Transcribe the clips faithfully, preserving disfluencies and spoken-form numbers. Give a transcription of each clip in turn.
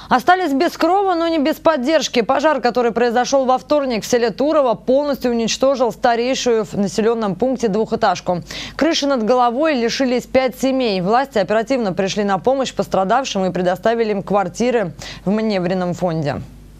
Остались без крова, но не без поддержки. Пожар, который произошел во вторник в селе Турово, полностью уничтожил старейшую в населенном пункте двухэтажку. Крыши над головой лишились пять семей. Власти оперативно пришли на помощь пострадавшим и предоставили им квартиры в маневренном фонде.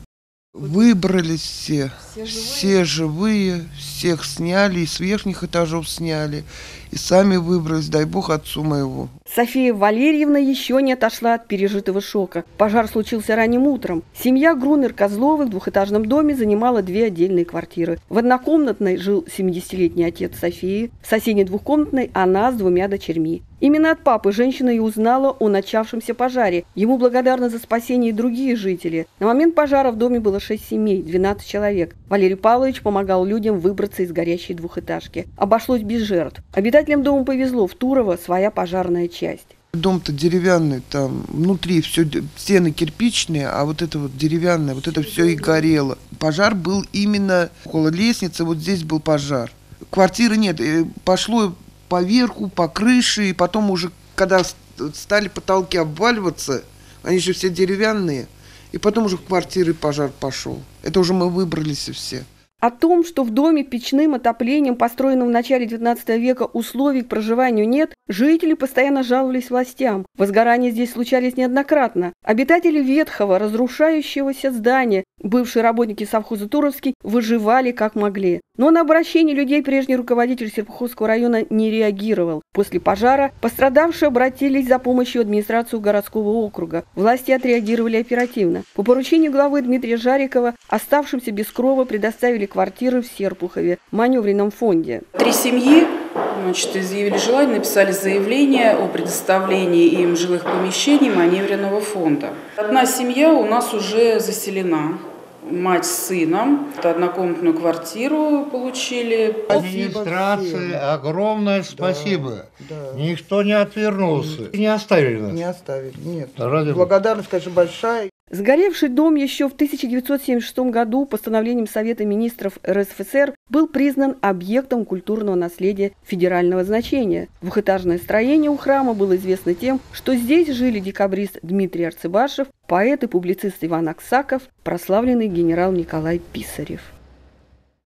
Выбрались все, все живые? все живые, всех сняли, и с верхних этажов сняли, и сами выбрались, дай бог отцу моего. София Валерьевна еще не отошла от пережитого шока. Пожар случился ранним утром. Семья Грунер-Козловых в двухэтажном доме занимала две отдельные квартиры. В однокомнатной жил семидесятилетний отец Софии, в соседней двухкомнатной она с двумя дочерьми. Именно от папы женщина и узнала о начавшемся пожаре. Ему благодарны за спасение и другие жители. На момент пожара в доме было шесть семей, двенадцать человек. Валерий Павлович помогал людям выбраться из горящей двухэтажки. Обошлось без жертв. Обитателям дома повезло, в Турово своя пожарная часть. Дом-то деревянный, там внутри все стены кирпичные, а вот это вот деревянное, вот это все и горело. Пожар был именно около лестницы, вот здесь был пожар. Квартиры нет, пошло поверху, по крыше, и потом уже, когда стали потолки обваливаться, они же все деревянные, и потом уже в квартиры пожар пошел. Это уже мы выбрались все. О том, что в доме печным отоплением, построенном в начале девятнадцатого века, условий к проживанию нет, жители постоянно жаловались властям. Возгорания здесь случались неоднократно. Обитатели ветхого, разрушающегося здания, бывшие работники совхоза Туровский, выживали как могли. Но на обращение людей прежний руководитель Серпуховского района не реагировал. После пожара пострадавшие обратились за помощью в администрацию городского округа. Власти отреагировали оперативно. По поручению главы Дмитрия Жарикова оставшимся без крова предоставили квартиры в Серпухове, в маневренном фонде. Три семьи, значит, изъявили желание, написали заявление о предоставлении им жилых помещений маневренного фонда. Одна семья у нас уже заселена. Мать с сыном. Однокомнатную квартиру получили. Администрации огромное спасибо. Да, да. Никто не отвернулся. Не оставили нас. Не оставили, нет. Ради Благодарность, конечно, большая. Сгоревший дом еще в тысяча девятьсот семьдесят шестом году постановлением Совета министров эр эс эф эс эр был признан объектом культурного наследия федерального значения. Двухэтажное строение у храма было известно тем, что здесь жили декабрист Дмитрий Арцебашев, поэт и публицист Иван Аксаков, прославленный генерал Николай Писарев.